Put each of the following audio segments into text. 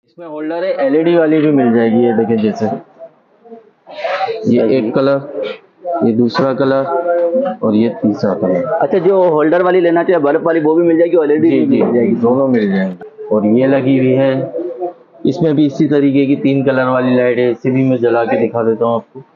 इसमें होल्डर है, एलईडी वाली भी मिल जाएगी। ये देखें, जैसे ये एक कलर, ये दूसरा कलर और ये तीसरा कलर। अच्छा, जो होल्डर वाली लेना चाहिए बल्ब वाली वो भी मिल जाएगी, एलईडी भी मिल जाएगी, दोनों मिल जाएंगे। और ये लगी हुई है, इसमें भी इसी तरीके की 3 कलर वाली लाइट है। इसे भी मैं जला के दिखा देता हूँ आपको।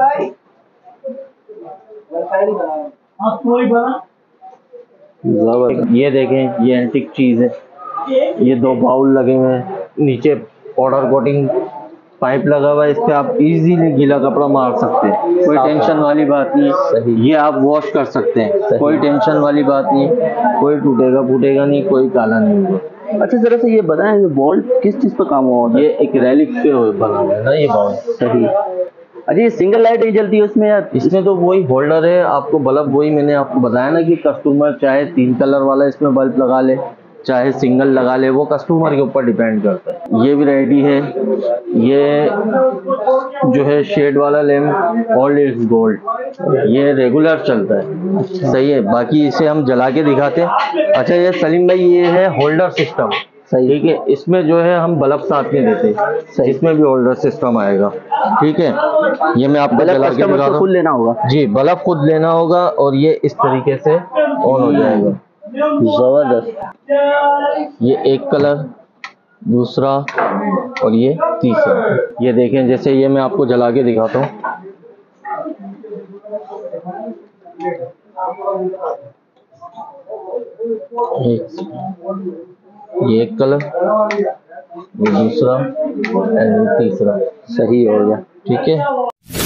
ये देखें, ये एंटीक चीज है। ये 2 बाउल लगे हुए हैं, नीचे पाउडर कोटिंग पाइप लगा हुआ है। इस पे आप इजीली गीला कपड़ा मार सकते हैं, कोई टेंशन वाली बात नहीं। सही। ये आप वॉश कर सकते हैं, कोई टेंशन वाली बात नहीं। कोई टूटेगा फूटेगा नहीं, कोई काला नहीं होगा। अच्छा, जरा से ये बताएं, ये बॉल किस चीज पर काम हुआ? ये एक रैलिक पे बना हुआ है ना ये बाउल। सही। अच्छा, ये सिंगल लाइट ही जलती है उसमें या? इसमें तो वही होल्डर है, आपको बल्ब वही मैंने आपको बताया ना कि कस्टमर चाहे 3 कलर वाला इसमें बल्ब लगा ले, चाहे सिंगल लगा ले, वो कस्टमर के ऊपर डिपेंड करता है। ये वैरायटी है, ये जो है शेड वाला लैम्प ओल्ड इज गोल्ड, ये रेगुलर चलता है। सही है। बाकी इसे हम जला के दिखाते हैं। अच्छा, ये सलीम भाई, ये है होल्डर सिस्टम। सही। ठीक है, इसमें जो है हम बल्ब साथ में देते हैं, इसमें भी होल्डर सिस्टम आएगा। ठीक है, ये मैं आपको जला के दिखा दूं। खुद लेना होगा जी, बल्ब खुद लेना होगा और ये इस तरीके से ऑन हो जाएगा। जबरदस्त। ये एक कलर, दूसरा और ये तीसरा। ये देखें, जैसे ये मैं आपको जला के दिखाता हूँ। ये एक कलर, ये दूसरा एंड ये तीसरा। सही हो गया। ठीक है।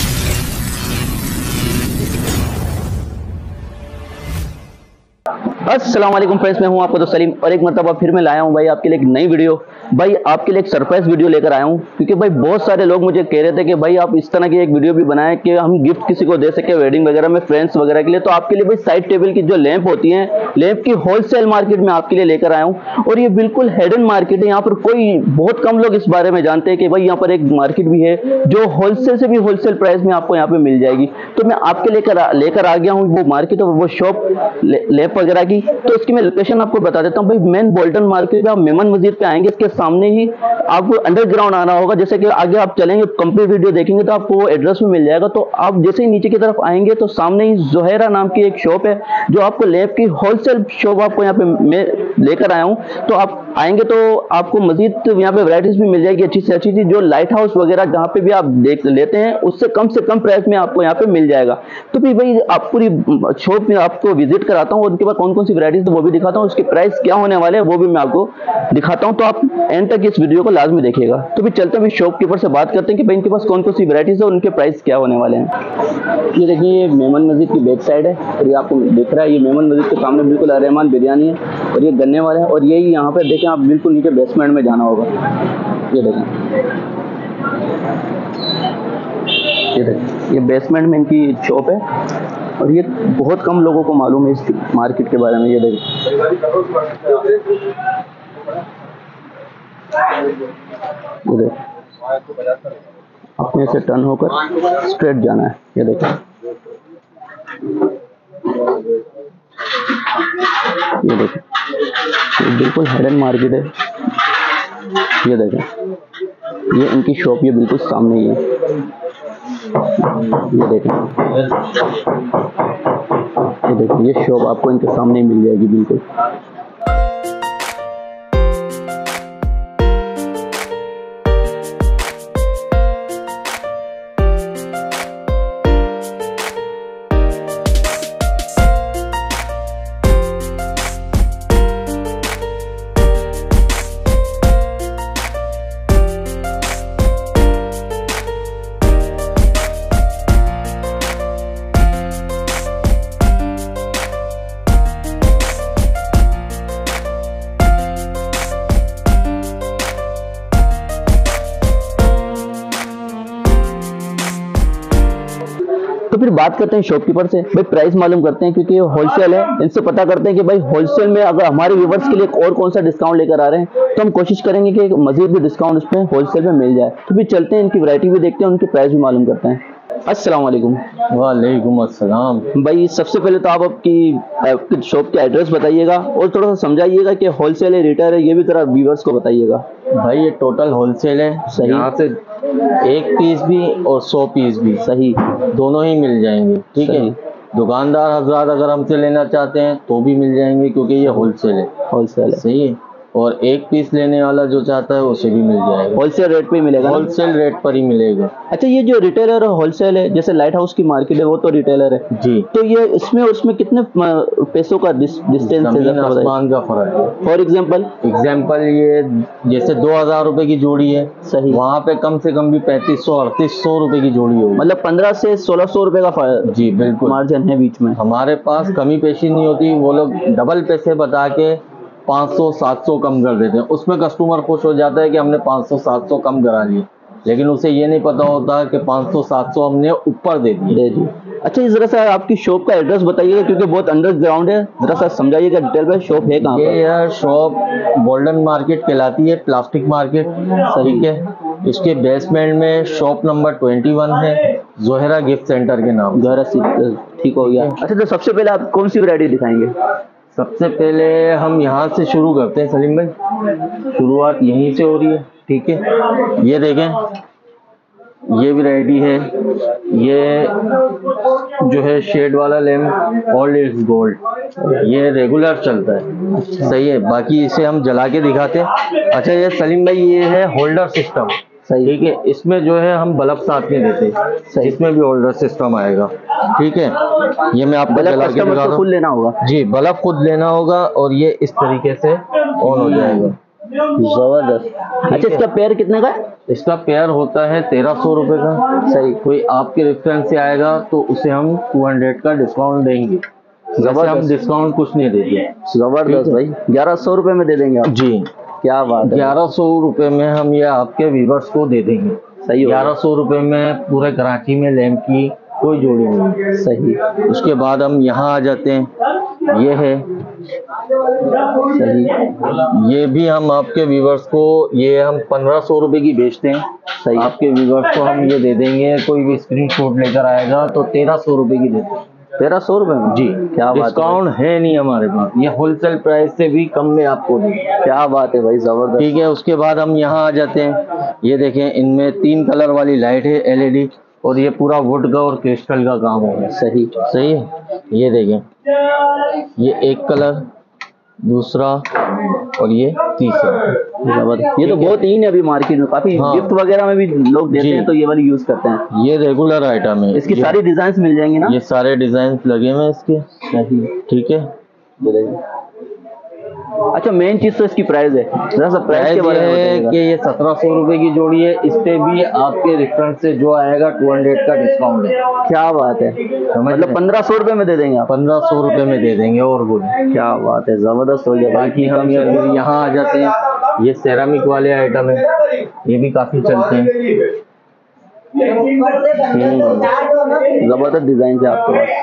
अस्सलाम वालेकुम फ्रेंड्स, मैं हूं आपका दोस्त सलीम और एक मरतबा फिर मैं लाया हूं भाई आपके लिए एक नई वीडियो। भाई आपके लिए एक सरप्राइज वीडियो लेकर आया हूं, क्योंकि भाई बहुत सारे लोग मुझे कह रहे थे कि भाई आप इस तरह की एक वीडियो भी बनाएं कि हम गिफ्ट किसी को दे सके वेडिंग वगैरह में, फ्रेंड्स वगैरह के लिए। तो आपके लिए भाई साइड टेबल की जो लैंप होती है, लैंप की होलसेल मार्केट में आपके लिए लेकर आया हूँ। और ये बिल्कुल हिडन मार्केट है, यहाँ पर कोई बहुत कम लोग इस बारे में जानते हैं कि भाई यहाँ पर एक मार्केट भी है जो होलसेल से भी होलसेल प्राइस में आपको यहाँ पे मिल जाएगी। तो मैं आपके लेकर आ गया हूँ वो मार्केट और वो शॉप लैंप वगैरह की। तो इसकी मैं लोकेशन आपको बता देता हूँ भाई। मेन बोल्टन मार्केट में आप मेमन मस्जिद पे आएंगे, इसके सामने ही आपको अंडरग्राउंड आना होगा। जैसे कि आगे आप चलेंगे, कंप्लीट वीडियो देखेंगे तो आपको वो एड्रेस भी मिल जाएगा। तो आप जैसे ही नीचे की तरफ आएंगे तो सामने ही जोहेरा नाम की एक शॉप है, जो आपको लैंप की होलसेल शॉप आपको यहाँ पे मैं लेकर आया हूँ। तो आप आएंगे तो आपको मजीद यहाँ पे वैरायटीज भी मिल जाएगी अच्छी से अच्छी चीज, जो लाइट हाउस वगैरह जहाँ पे भी आप देख लेते हैं उससे कम प्राइस में आपको यहाँ पे मिल जाएगा। तो फिर भाई आप पूरी शॉप में आपको विजिट कराता हूँ और उनके पास कौन कौन सी वैरायटीज वो भी दिखाता हूँ, उसके प्राइस क्या होने वाले हैं वो भी मैं आपको दिखाता हूँ। तो आप एंड तक इस वीडियो को लाजमी देखिएगा। तो फिर चलते हैं शॉपकीपर से बात करते हैं कि भाई इनके पास कौन कौन सी वैरायटीज है और उनके प्राइस क्या होने वाले हैं। ये देखिए, ये मेमन मस्जिद की बैक साइड है और ये आपको दिख रहा है, ये मेमन मस्जिद के सामने बिल्कुल रहमान बिरयानी है और ये गन्ने वाले हैं। और यही यहाँ पे देखें, आप बिल्कुल नीचे बेसमेंट में जाना होगा। ये देखें, ये बेसमेंट में इनकी शॉप है और ये बहुत कम लोगों को मालूम है इस मार्केट के बारे में। ये देखिए, अपने से टर्न होकर स्ट्रेट जाना है। ये देखिए, ये देखिए, ये बिल्कुल हिडन मार्केट है। ये देखें, ये इनकी शॉप ये बिल्कुल सामने ही है। ये देखें, ये शॉप आपको इनके सामने ही मिल जाएगी बिल्कुल। तो फिर बात करते हैं शॉपकीपर से, भाई प्राइस मालूम करते हैं, क्योंकि होलसेल है। इनसे पता करते हैं कि भाई होलसेल में अगर हमारे व्यूवर्स के लिए और कौन सा डिस्काउंट लेकर आ रहे हैं, तो हम कोशिश करेंगे कि मजीद भी डिस्काउंट उसमें होलसेल में मिल जाए। तो फिर चलते हैं, इनकी वैरायटी भी देखते हैं, उनके प्राइस भी मालूम करते हैं। अस्सलाम वालेकुम। वालेकुम अस्सलाम। भाई सबसे पहले तो आप आपकी शॉप के एड्रेस बताइएगा और थोड़ा सा समझाइएगा कि होलसेल है रिटेल है, ये भी थोड़ा व्यूअर्स को बताइएगा। भाई ये टोटल होलसेल है, सही। यहाँ से 1 पीस भी और 100 पीस भी सही। दोनों ही मिल जाएंगे, ठीक है। सही। दुकानदार हजरात अगर हमसे लेना चाहते हैं तो भी मिल जाएंगे, क्योंकि ये होलसेल है। होलसेल है। सही है। और 1 पीस लेने वाला जो चाहता है उसे भी मिल जाएगा। होलसेल रेट पे ही मिलेगा ना? होलसेल रेट पर ही मिलेगा। अच्छा, ये जो रिटेलर और होलसेल है, जैसे लाइट हाउस की मार्केट है वो तो रिटेलर है जी। तो ये इसमें उसमें कितने पैसों का डिस्टेंस है? जमीन आसमान का फर्क है। फॉर एग्जाम्पल ये जैसे 2000 रुपए की जोड़ी है, सही। वहाँ पे कम से कम भी 3500-3800 रुपए की जोड़ी होगी। मतलब 1500 से 1600 रुपए का जी बिल्कुल मार्जिन है बीच में। हमारे पास कमी पेशी नहीं होती, वो लोग डबल पैसे बता के 500-700 कम कर देते हैं। उसमें कस्टमर खुश हो जाता है कि हमने 500-700 कम करा लिए, लेकिन उसे ये नहीं पता होता कि 500-700 हमने ऊपर दे दिए। अच्छा, ये जरा सा आपकी शॉप का एड्रेस बताइएगा, क्योंकि बहुत अंडरग्राउंड है, जरा सा समझाइएगा डिटेल में। शॉप है कहाँ पर? ये यार शॉप गोल्डन मार्केट कहलाती है, प्लास्टिक मार्केट, ठीक है। इसके बेसमेंट में शॉप नंबर 21 है, जोहरा गिफ्ट सेंटर के नाम। ठीक हो गया। अच्छा, तो सबसे पहले आप कौन सी वैरायटी दिखाएंगे? सबसे पहले हम यहाँ से शुरू करते हैं सलीम भाई, शुरुआत यहीं से हो रही है, ठीक है। ये देखें, ये वैरायटी है, ये जो है शेड वाला लैम्प ऑल इज गोल्ड, ये रेगुलर चलता है। सही है। बाकी इसे हम जला के दिखाते हैं। अच्छा, ये सलीम भाई ये है होल्डर सिस्टम, सही। ठीक है। इसमें जो है हम बल्ब साथ में देते हैं, इसमें भी होल्डर सिस्टम आएगा, ठीक है। ये मैं आपको जला के दिखा रहा हूं। खुद लेना होगा? जी, बल्ब खुद लेना होगा और ये इस तरीके से ऑन हो जाएगा। जबरदस्त। अच्छा, इसका पेयर कितने का है? इसका पेयर होता है 1300 रुपए का। सही। कोई आपके रेफरेंस से आएगा तो उसे हम 200 का डिस्काउंट देंगे। जबरदस्त। हम डिस्काउंट कुछ नहीं देते। जबरदस्त भाई। 1100 रुपए में दे देंगे आप? जी, क्या बात है। 1100 रुपए में हम ये आपके व्यूअर्स को दे देंगे। सही। 1100 रुपए में पूरे कराची में लैंप की कोई जोड़ी नहीं। सही। उसके बाद हम यहाँ आ जाते हैं, ये है। सही। ये भी हम आपके व्यूअर्स को, ये हम 1500 रुपए की बेचते हैं। सही। आपके व्यूअर्स को हम ये दे देंगे, कोई भी स्क्रीनशॉट लेकर आएगा तो 1300 रुपए की देते हैं। 1300 रुपए में? जी, क्या बात। डिस्काउंट है नहीं हमारे पास, ये होलसेल प्राइस से भी कम में आपको देंगे। क्या बात है भाई, जबरदस्त। ठीक है। उसके बाद हम यहाँ आ जाते हैं, ये देखें, इनमें 3 कलर वाली लाइट है LED, और ये पूरा वुड का और क्रिस्टल का काम होगा। सही। सही है। ये देखें, ये एक कलर, दूसरा और ये तीसरा। जबरदस्त। ये तो बहुत इन है अभी मार्केट में, काफी गिफ्ट वगैरह में भी लोग देते हैं तो ये वाली यूज करते हैं। ये रेगुलर आइटम है। इसकी सारी डिजाइन मिल जाएंगी ना? ये सारे डिजाइन लगे हुए हैं इसके। सही। ठीक है। अच्छा, मेन चीज तो इसकी प्राइस है, जरा सा प्राइस के बारे में बताइएगा। कि ये 1700 रुपए की जोड़ी है, इस पे भी आपके रेफरेंस से जो आएगा 200 का डिस्काउंट है। क्या बात है। मतलब 1500 रुपए में दे देंगे आप? 1500 रुपए में दे देंगे। और बोले, क्या बात है, जबरदस्त हो गया। बाकी हम यहाँ आ जाते हैं, ये सेरामिक वाले आइटम है, ये भी काफी चलते हैं। जबरदस्त डिजाइन है आपके पास।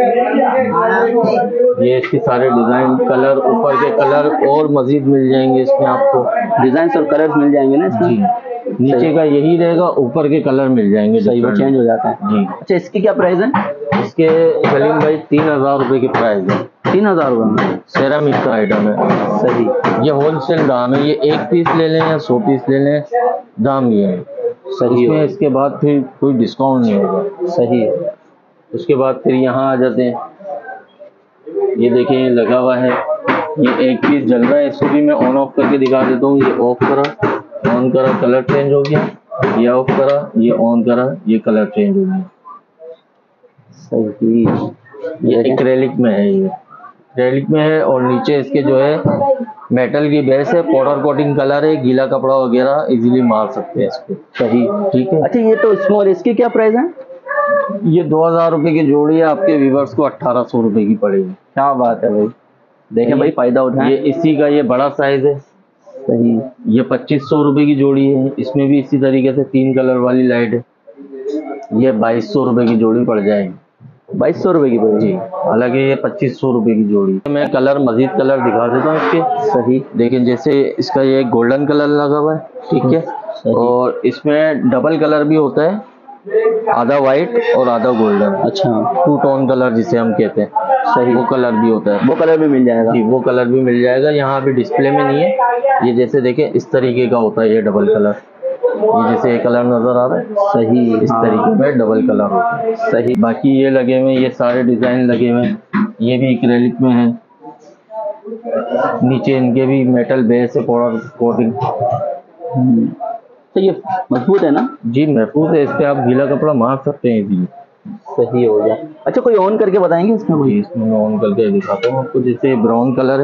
ये इसके सारे डिजाइन, कलर, ऊपर के कलर और मजीद मिल जाएंगे इसमें आपको। डिजाइन और कलर्स मिल जाएंगे ना इसमें? जी। नीचे का यही रहेगा, ऊपर के कलर मिल जाएंगे। सही, वो चेंज हो जाता है। जी। अच्छा, इसकी क्या प्राइस है? इसके सलीम भाई 3000 रुपए की प्राइस है। 3000 रुपए में? सेरामिक का आइटम है। सही। ये होलसेल दाम है, ये 1 पीस ले लें या 100 पीस ले लें, दाम ये है। सही है। इसके बाद फिर कोई डिस्काउंट नहीं होगा। सही है। उसके बाद फिर यहाँ आ जाते हैं, ये देखिए, ये लगा हुआ है, ये 1 पीस जल रहा है, इसको भी मैं ऑन ऑफ करके दिखा देता हूँ। ये ऑफ करा, ऑन करा, कलर चेंज हो गया, ये ऑफ करा, ये ऑन करा, ये कलर चेंज हो गया। सही। ये एक्रेलिक में है, ये एक्रेलिक में है, और नीचे इसके जो है मेटल की बेस है, पाउडर कोटिंग कलर है, गीला कपड़ा वगैरह इजीली मार सकते हैं इसको। सही। ठीक है। अच्छा, ये तो स्मॉल, इसकी क्या प्राइस है? ये 2000 रुपए की जोड़ी है, आपके व्यूअर्स को 1800 रुपए की पड़ेगी। क्या बात है भाई, देखें भाई, फायदा उठाएं। ये इसी का ये बड़ा साइज है। सही। ये 2500 रुपए की जोड़ी है, इसमें भी इसी तरीके से 3 कलर वाली लाइट है। ये 2200 रुपए की जोड़ी पड़ जाएगी। 2200 रुपए की पड़ेगी। हालांकि ये 2500 रुपए की जोड़ी। मैं कलर, मजीद कलर दिखा देता हूँ इसके। सही। देखें, जैसे इसका ये गोल्डन कलर लगा हुआ है, ठीक है, और इसमें डबल कलर भी होता है, आधा वाइट और आधा गोल्डन, अच्छा, टू टोन कलर जिसे हम कहते हैं, सही, वो कलर भी होता है। वो कलर भी मिल जाएगा। जी, वो कलर भी मिल जाएगा। यहाँ पे डिस्प्ले में नहीं है, ये जैसे देखें इस तरीके का होता है ये डबल कलर, ये जैसे ये कलर नजर आ रहा है, सही, इस हाँ, तरीके में डबल कलर होता है। सही। बाकी ये लगे हुए ये सारे डिजाइन लगे हुए हैं, ये भी एक्रेलिक में है, नीचे इनके भी मेटल बेस है कोटिंग। तो ये मजबूत है ना? जी महफूज है, इस पे आप गीला कपड़ा मार सकते हैं इजीली। सही हो गया। अच्छा, कोई ऑन करके बताएंगे इसमें कोई? जी, इसमें मैं ऑन करके दिखाता हूँ आपको। जैसे ब्राउन कलर है,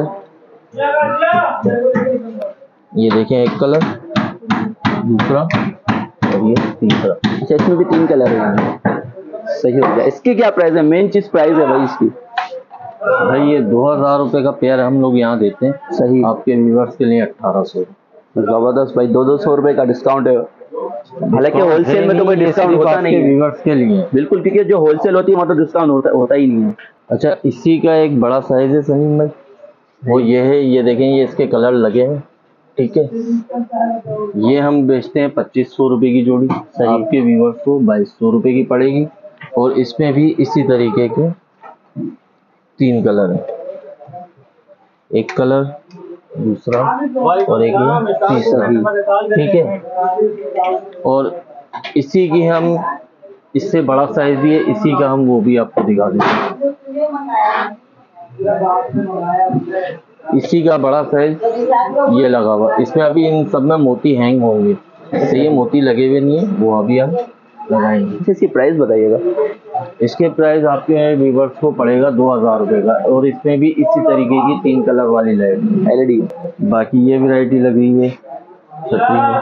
ये देखें एक कलर, दूसरा और ये तीसरा। अच्छा, इसमें भी 3 कलर है। सही हो गया। इसकी क्या प्राइस है? मेन चीज प्राइस है भाई इसकी। भाई ये 2000 रुपए का पेयर हम लोग यहाँ देते हैं, सही, आपके व्यूवर्स के लिए 1800। जबरदस्त भाई, 200 रुपए का डिस्काउंट है। हालांकि होलसेल में तो कोई डिस्काउंट होता नहीं है व्यूवर्स के लिए। बिल्कुल, क्योंकि जो होलसेल होती है वहाँ तो डिस्काउंट होता ही नहीं है। अच्छा, इसी का एक बड़ा साइज है सलीम भाई, वो ये है, ये देखें ये इसके कलर लगे हैं, ठीक है। ये हम बेचते हैं 2500 रुपए की जोड़ी, आपके व्यूवर्स को 2200 रुपए की पड़ेगी। और इसमें भी इसी तरीके के 3 कलर हैं, एक कलर, दूसरा और एक ये तीसरा, ठीक है। और इसी की हम, इससे बड़ा साइज भी है इसी का, हम वो भी आपको दिखा देते हैं। इसी का बड़ा साइज ये लगा हुआ, इसमें अभी इन सब में मोती हैंग होंगे, तो ये मोती लगे हुए नहीं है, वो अभी हम लगाएंगे। इसकी प्राइस बताइएगा। इसके प्राइस आपके व्यूवर्स को पड़ेगा 2000 रुपए का। और इसमें भी इसी तरीके की 3 कलर वाली लाइट एलईडी। बाकी ये वैरायटी लगी हुई है छतरी में,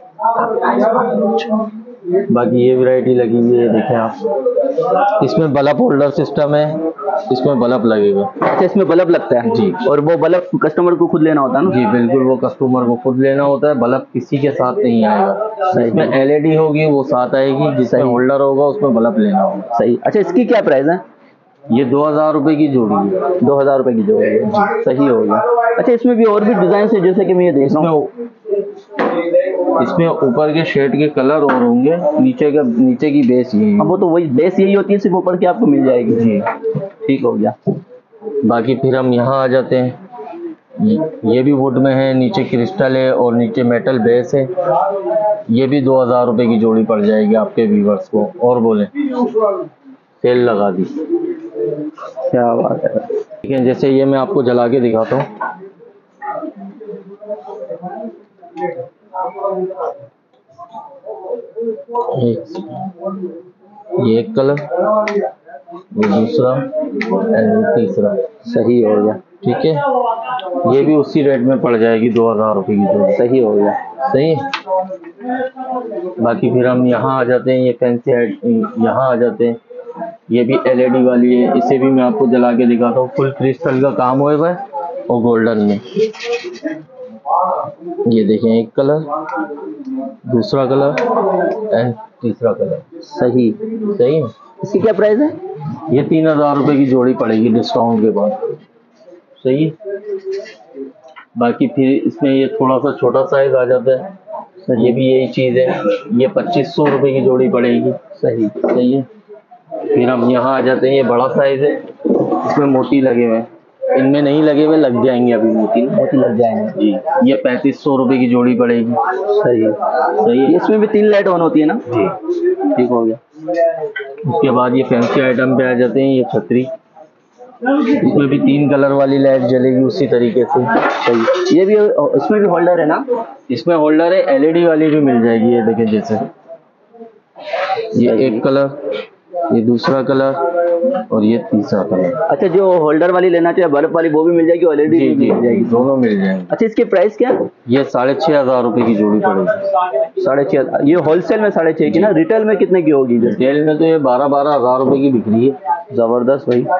बाकी ये वैरायटी लगी हुई है, देखें आप। इसमें बल्ब होल्डर सिस्टम है, इसमें बल्ब लगेगा। अच्छा, इसमें बल्ब लगता है जी, और वो बल्ब कस्टमर को खुद लेना होता है ना? जी बिल्कुल, वो कस्टमर को खुद लेना होता है, बल्ब किसी के साथ नहीं आएगा। इसमें एलईडी होगी वो साथ आएगी, जिसमें होल्डर होगा उसमें बल्ब लेना होगा। सही। अच्छा, इसकी क्या प्राइस है? ये 2000 रुपए की जोड़ी है। 2000 रुपए की जोड़ी है। सही हो गया। अच्छा, इसमें भी और भी डिजाइन है, जैसे कि मैं ये देख रहा हूँ, इसमें ऊपर के शेड के कलर और होंगे, नीचे की बेस यही है। वो तो वही बेस यही होती है, सिर्फ ऊपर की आपको मिल जाएगी। जी, ठीक हो गया। बाकी फिर हम यहाँ आ जाते हैं, ये भी वुड में है, नीचे क्रिस्टल है और नीचे मेटल बेस है। ये भी 2000 रुपए की जोड़ी पड़ जाएगी आपके व्यूवर्स को। और बोले सेल लगा दी। क्या बात है। ठीक है, जैसे ये मैं आपको जला के दिखाता हूँ। ये एक कलर, ये दूसरा और तीसरा। सही हो गया। ठीक है, ये भी उसी रेट में पड़ जाएगी 2000 रुपए की जोड़ी। सही हो गया। सही है। बाकी फिर हम यहाँ आ जाते हैं, ये फैंसी यहाँ आ जाते हैं। ये भी एलईडी वाली है, इसे भी मैं आपको जला के दिखाता हूँ। फुल क्रिस्टल का काम हुआ है और गोल्डन में। ये देखें, एक कलर, दूसरा कलर एंड तीसरा कलर। सही। सही है। इसकी क्या प्राइस है? ये 3000 रुपए की जोड़ी पड़ेगी डिस्काउंट के बाद। सही है। बाकी फिर इसमें ये थोड़ा सा छोटा साइज आ जाता है, ये भी यही चीज़ है, ये 2500 रुपए की जोड़ी पड़ेगी। सही। सही है। फिर हम यहाँ आ जाते हैं, ये बड़ा साइज है, इसमें मोती लगे हुए हैं, इनमें नहीं लगे हुए, लग जाएंगे अभी मोती लग जाएंगे। जी, ये 3500 रुपए की जोड़ी पड़ेगी। सही। सही है। इसमें भी 3 लाइट ऑन होती है ना? जी, ठीक हो गया। उसके बाद ये फैंसी आइटम पे आ जाते हैं, ये छतरी, इसमें भी 3 कलर वाली लाइट जलेगी उसी तरीके से। सही। ये भी, इसमें भी होल्डर है ना? इसमें होल्डर है, एलईडी वाली भी मिल जाएगी। ये देखें, जैसे ये एक कलर, ये दूसरा कलर और ये तीसरा कलर। अच्छा, जो होल्डर वाली लेना चाहिए बल्ब वाली, वो भी मिल जाएगी, एलईडी भी मिल जाएगी, दोनों मिल जाएंगे। अच्छा, इसकी प्राइस क्या है? ये 6500 रुपए की जोड़ी पड़ेगी। 6500। ये होलसेल में 6500 की ना? रिटेल में कितने की होगी? रिटेल में तो ये 12-12 हजार रुपए की बिक रही है। जबरदस्त भाई।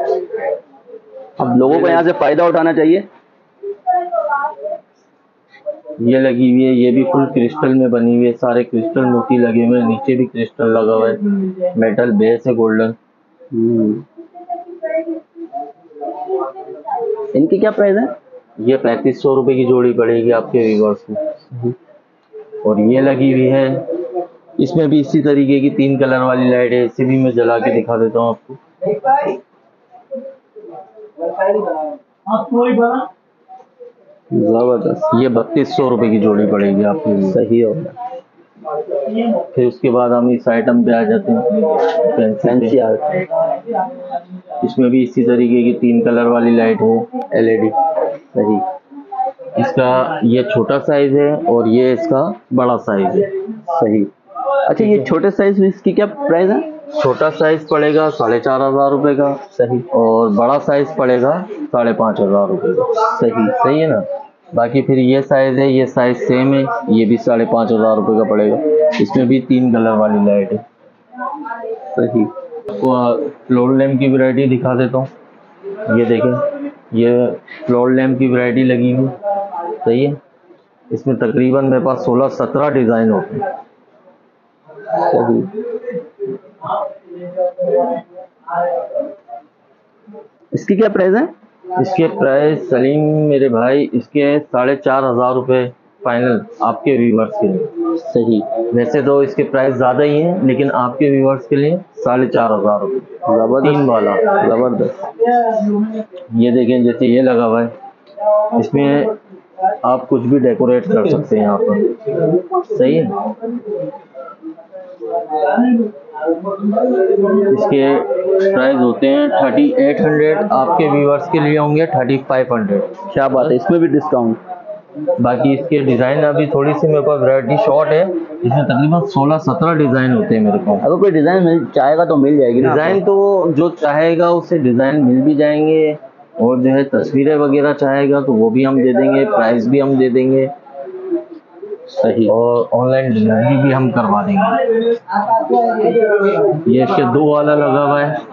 अब लोगों को यहाँ से फायदा उठाना चाहिए। ये लगी हुई है, ये भी फुल क्रिस्टल में बनी हुई है, सारे क्रिस्टल मोती लगे हुए हैं, नीचे भी क्रिस्टल लगा हुआ है, मेटल बेस है गोल्डन। इनकी क्या प्राइस है? ये 3500 रुपए की जोड़ी पड़ेगी आपके व्यूअर्स को। और ये लगी हुई है, इसमें भी इसी तरीके की 3 कलर वाली लाइट है, इसे भी मैं जला के दिखा देता हूँ आपको। जबरदस्त। ये 3200 रुपए की जोड़ी पड़ेगी आपको। सही होगा। फिर उसके बाद हम इस आइटम पे आ जाते हैं, फैंसी आर्ट। इसमें भी इसी तरीके की 3 कलर वाली लाइट है, LED। सही। इसका ये छोटा साइज है और ये इसका बड़ा साइज है। सही। अच्छा, ये छोटे साइज में इसकी क्या प्राइस है? छोटा साइज पड़ेगा 4500 रुपए का। सही। और बड़ा साइज पड़ेगा 5500 रुपए का। सही। सही है ना। बाकी फिर ये साइज है, ये साइज सेम है, ये भी 5500 रुपए का पड़ेगा। इसमें भी 3 कलर वाली लाइट है। सही। आपको फ्लोर लैम्प की वैरायटी दिखा देता हूँ। ये देखें, ये फ्लोर लैम्प की वैरायटी लगी हुई। सही है। इसमें तकरीबन मेरे पास 16-17 डिज़ाइन होते हैं। सही। इसकी क्या प्राइस है? इसके प्राइस सलीम मेरे भाई, इसके 4500 रुपये फाइनल आपके व्यूवर्स के लिए। सही। वैसे तो इसके प्राइस ज़्यादा ही हैं, लेकिन आपके व्यूवर्स के लिए 4500 रुपये। जबरदस्त। 3 वाला। जबरदस्त। ये देखें, जैसे ये लगा हुआ है, इसमें आप कुछ भी डेकोरेट कर सकते हैं यहाँ पर। सही है। इसके प्राइस होते हैं 3800, आपके व्यूवर्स के लिए होंगे 3500। क्या बात है, इसमें भी डिस्काउंट? बाकी इसके डिज़ाइन अभी थोड़ी सी मेरे पास वैरायटी शॉर्ट है, इसमें तकरीबन 16-17 डिज़ाइन होते हैं मेरे पास। अगर कोई डिज़ाइन मिल चाहेगा तो मिल जाएगी ना? डिज़ाइन तो जो चाहेगा उसे डिज़ाइन मिल भी जाएंगे, और जो है तस्वीरें वगैरह चाहेगा तो वो भी हम दे देंगे, प्राइस भी हम दे देंगे। सही। और ऑनलाइन डिलीवरी भी हम करवा देंगे। ये इसके 2 वाला लगा हुआ है,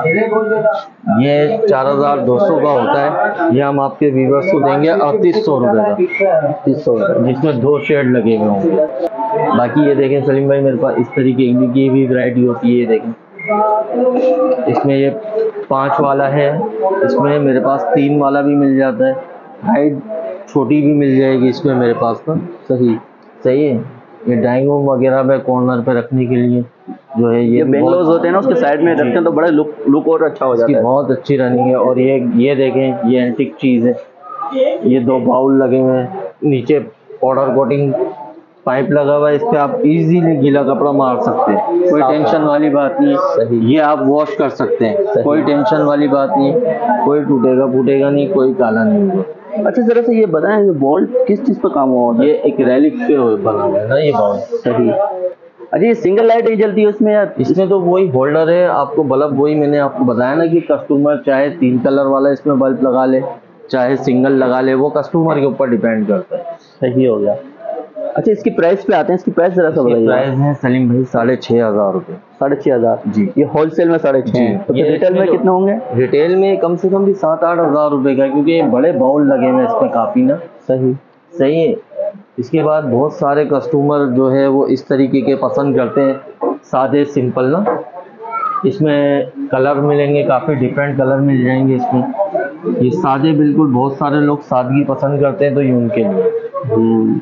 ये 4200 का होता है। ये हम आपके व्यूवर्स को देंगे 3800 रुपये का। 3800, जिसमें 2 शेड लगे हुए होंगे। बाकी ये देखें सलीम भाई, मेरे पास इस तरीके की भी वैरायटी होती है। ये देखें, इसमें ये 5 वाला है, इसमें मेरे पास 3 वाला भी मिल जाता है, हाइट छोटी भी मिल जाएगी इसमें मेरे पास ना। सही। सही है। ये डाइनिंग रूम वगैरह पे कॉर्नर पे रखने के लिए जो है ये बेंगलोज होते हैं ना, उसके साइड में रखते हैं तो बड़ा लुक और अच्छा हो जाता है। बहुत अच्छी रनिंग है। और ये देखें, ये एंटिक चीज़ है। ये 2 बाउल लगे हुए हैं, नीचे पाउडर कोटिंग पाइप लगा हुआ है, इस पे आप इजीली गीला कपड़ा मार सकते हैं, कोई टेंशन वाली बात नहीं। सही। ये आप वॉश कर सकते हैं, कोई टेंशन वाली बात नहीं, कोई टूटेगा फूटेगा नहीं, कोई काला नहीं होगा। अच्छा, जरा से ये बताएं, ये बॉल किस चीज़ पर काम हुआ है? ये एक रैलिक पे बना हुआ है ना ये बाउल। सही। अच्छा, ये सिंगल लाइट ही जलती है उसमें यार? इसमें तो वही होल्डर है, आपको बल्ब वही मैंने आपको बताया ना कि कस्टमर चाहे 3 कलर वाला इसमें बल्ब लगा ले, चाहे सिंगल लगा ले, वो कस्टमर के ऊपर डिपेंड करता है। सही हो गया। अच्छा, इसकी प्राइस पे आते हैं, इसकी प्राइस जरा सा बताइए। प्राइस है सलीम भाई 6500 रुपये। 6500 जी। ये होलसेल में 6500, तो फिर रिटेल में कितने होंगे? रिटेल में कम से कम भी 7-8 हज़ार रुपये का, क्योंकि बड़े बाउल लगे हुए इसमें काफ़ी ना। सही। सही है। इसके बाद बहुत सारे कस्टमर जो है वो इस तरीके के पसंद करते हैं, सादे सिंपल ना। इसमें कलर मिलेंगे, काफ़ी डिफरेंट कलर मिल जाएंगे इसमें। ये सादे बिल्कुल, बहुत सारे लोग सादगी पसंद करते हैं, तो ये उनके लिए।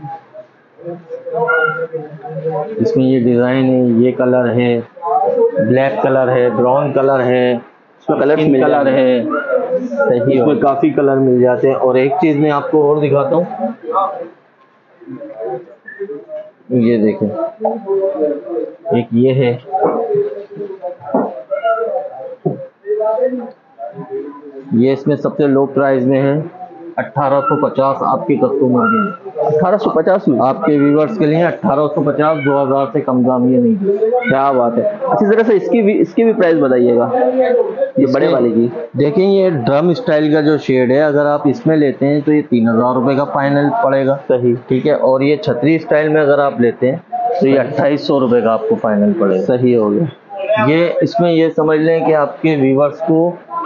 इसमें ये डिज़ाइन है, ये कलर है, ब्लैक कलर है, ब्राउन कलर है, इसमें कलर है। सही। इसमें काफ़ी कलर मिल जाते हैं। और एक चीज़ मैं आपको और दिखाता हूँ, ये देखें, एक ये है, ये इसमें सबसे लो प्राइस में है 1850 आपके कस्टमर के लिए। 1850 में आपके व्यूवर्स के लिए 1850, 2000 से कम दाम ये नहीं। क्या बात है। अच्छा, जरा सा इसकी भी प्राइस बताइएगा, ये बड़े वाले की। देखें, ये ड्रम स्टाइल का जो शेड है, अगर आप इसमें लेते हैं तो ये 3000 रुपये का फाइनल पड़ेगा। सही। ठीक है। और ये छतरी स्टाइल में अगर आप लेते हैं तो ये 2800 रुपये का आपको फाइनल पड़ेगा। सही हो गया। ये इसमें ये समझ लें कि आपके व्यूवर्स को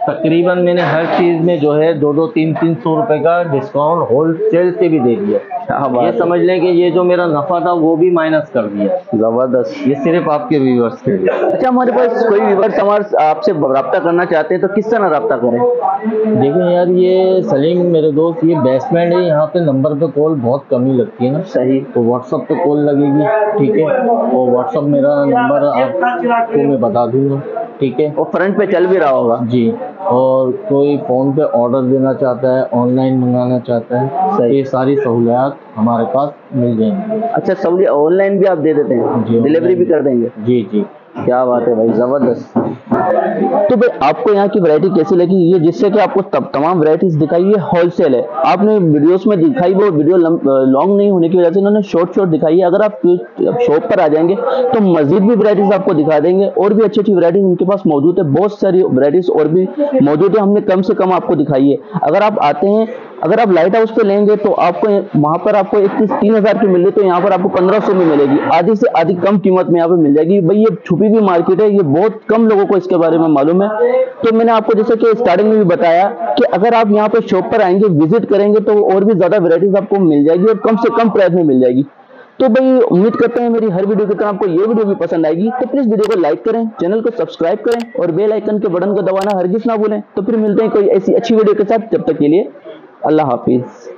तकरीबन मैंने हर चीज में जो है 200-300 रुपए का डिस्काउंट होलसेल से भी दे दिया। क्या बात ये है। समझ लें कि ये जो मेरा नफा था वो भी माइनस कर दिया। जबरदस्त। ये सिर्फ आपके व्यूअर्स के लिए। अच्छा, हमारे पास कोई व्यूअर्स हमारे आपसे रब्ता करना चाहते हैं तो किस तरह रब्ता करें? देखिए यार, ये सलीम मेरे दोस्त, ये बेसमेंट है, यहाँ पे नंबर पे कॉल बहुत कम ही लगती है ना। सही। तो व्हाट्सअप पे कॉल लगेगी, ठीक है। और व्हाट्सअप मेरा नंबर आपको मैं बता दूंगा, ठीक है। और फ्रंट पे चल भी रहा होगा जी। और कोई फ़ोन पे ऑर्डर देना चाहता है, ऑनलाइन मंगाना चाहता है, सही। ये सारी सहूलियात हमारे पास मिल जाएंगी। अच्छा, सब ऑनलाइन भी आप दे देते हैं? जी, डिलीवरी भी कर देंगे? जी जी। क्या बात है भाई, जबरदस्त। तो भाई आपको यहाँ की वैरायटी कैसी लगी? ये जिससे कि आपको तमाम वैरायटीज दिखाई, ये होलसेल है। आपने वीडियोस में दिखाई, वो वीडियो लॉन्ग नहीं होने की वजह से इन्होंने शॉर्ट दिखाई है। अगर आप शॉप पर आ जाएंगे तो मजीद भी वैरायटीज आपको दिखा देंगे, और भी अच्छी अच्छी वैरायटीज उनके पास मौजूद है। बहुत सारी वैरायटीज और भी मौजूद है, हमने कम से कम आपको दिखाई है। अगर आप आते हैं, अगर आप लाइट हाउस पे लेंगे तो आपको वहां पर आपको 3,000 की मिल रही, तो यहाँ पर आपको 1,500 में मिलेगी। आधी से आधी कम कीमत में यहाँ पे मिल जाएगी। भाई ये छुपी हुई मार्केट है, ये बहुत कम लोगों को इसके बारे में मालूम है। तो मैंने आपको जैसे कि स्टार्टिंग में भी बताया कि अगर आप यहाँ पे शॉप पर आएंगे, विजिट करेंगे, तो और भी ज्यादा वैरायटीज आपको मिल जाएगी और कम से कम प्राइस में मिल जाएगी। तो भाई उम्मीद करते हैं मेरी हर वीडियो की तरह आपको ये वीडियो भी पसंद आएगी। तो प्लीज वीडियो को लाइक करें, चैनल को सब्सक्राइब करें और बेल आइकन के बटन को दबाना हरगिज ना भूलें। तो फिर मिलते हैं कोई ऐसी अच्छी वीडियो के साथ, जब तक के लिए अल्लाह हाफिज।